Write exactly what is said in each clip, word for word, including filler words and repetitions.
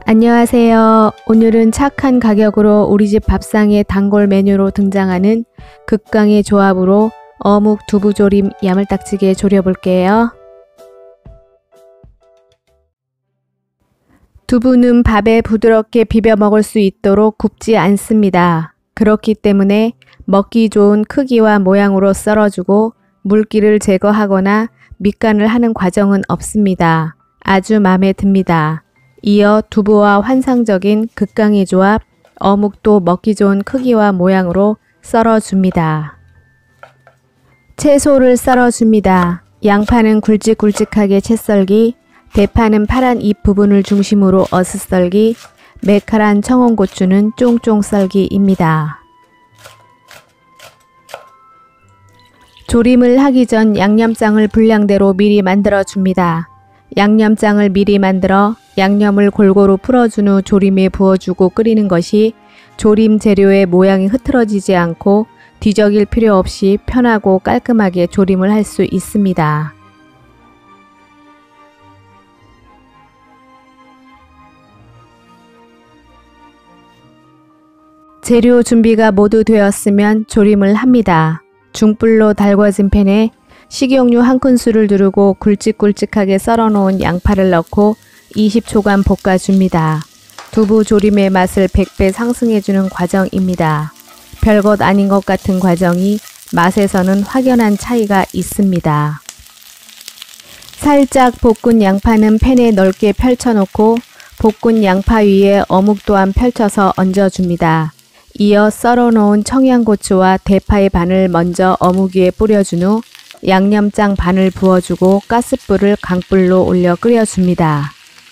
안녕하세요. 오늘은 착한 가격으로 우리집 밥상의 단골 메뉴로 등장하는 극강의 조합으로 어묵 두부조림 야물딱지게 졸여볼게요. 두부는 밥에 부드럽게 비벼 먹을 수 있도록 굽지 않습니다. 그렇기 때문에 먹기 좋은 크기와 모양으로 썰어주고 물기를 제거하거나 밑간을 하는 과정은 없습니다. 아주 마음에 듭니다. 이어 두부와 환상적인 극강의 조합, 어묵도 먹기 좋은 크기와 모양으로 썰어줍니다. 채소를 썰어줍니다. 양파는 굵직굵직하게 채 썰기, 대파는 파란 잎 부분을 중심으로 어슷 썰기, 매칼한 청홍고추는 쫑쫑 썰기입니다. 조림을 하기 전 양념장을 분량대로 미리 만들어 줍니다. 양념장을 미리 만들어 양념을 골고루 풀어준 후 조림에 부어주고 끓이는 것이 조림 재료의 모양이 흐트러지지 않고 뒤적일 필요 없이 편하고 깔끔하게 조림을 할 수 있습니다. 재료 준비가 모두 되었으면 조림을 합니다. 중불로 달궈진 팬에 식용유 한 큰술을 두르고 굵직굵직하게 썰어놓은 양파를 넣고 이십 초간 볶아줍니다. 두부 조림의 맛을 백 배 상승해주는 과정입니다. 별것 아닌 것 같은 과정이 맛에서는 확연한 차이가 있습니다. 살짝 볶은 양파는 팬에 넓게 펼쳐놓고 볶은 양파 위에 어묵 또한 펼쳐서 얹어줍니다. 이어 썰어놓은 청양고추와 대파의 반을 먼저 어묵 위에 뿌려준 후 양념장 반을 부어주고 가스불을 강불로 올려 끓여줍니다.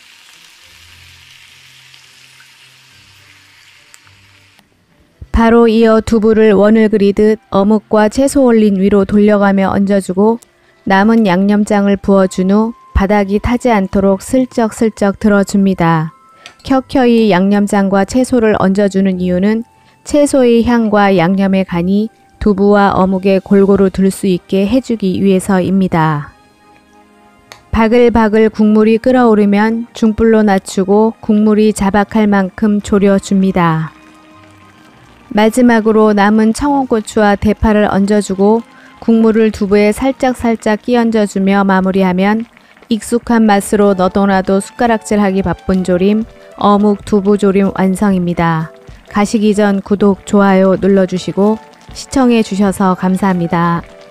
바로 이어 두부를 원을 그리듯 어묵과 채소 올린 위로 돌려가며 얹어주고 남은 양념장을 부어준 후 바닥이 타지 않도록 슬쩍슬쩍 들어줍니다. 켜켜이 양념장과 채소를 얹어주는 이유는 채소의 향과 양념의 간이 두부와 어묵에 골고루 들 수 있게 해주기 위해서입니다. 바글바글 국물이 끓어오르면 중불로 낮추고 국물이 자박할 만큼 졸여줍니다. 마지막으로 남은 청홍고추와 대파를 얹어주고 국물을 두부에 살짝살짝 끼얹어주며 마무리하면 익숙한 맛으로 너도 나도 숟가락질하기 바쁜 조림, 어묵 두부조림 완성입니다. 가시기 전 구독, 좋아요 눌러주시고 시청해 주셔서 감사합니다.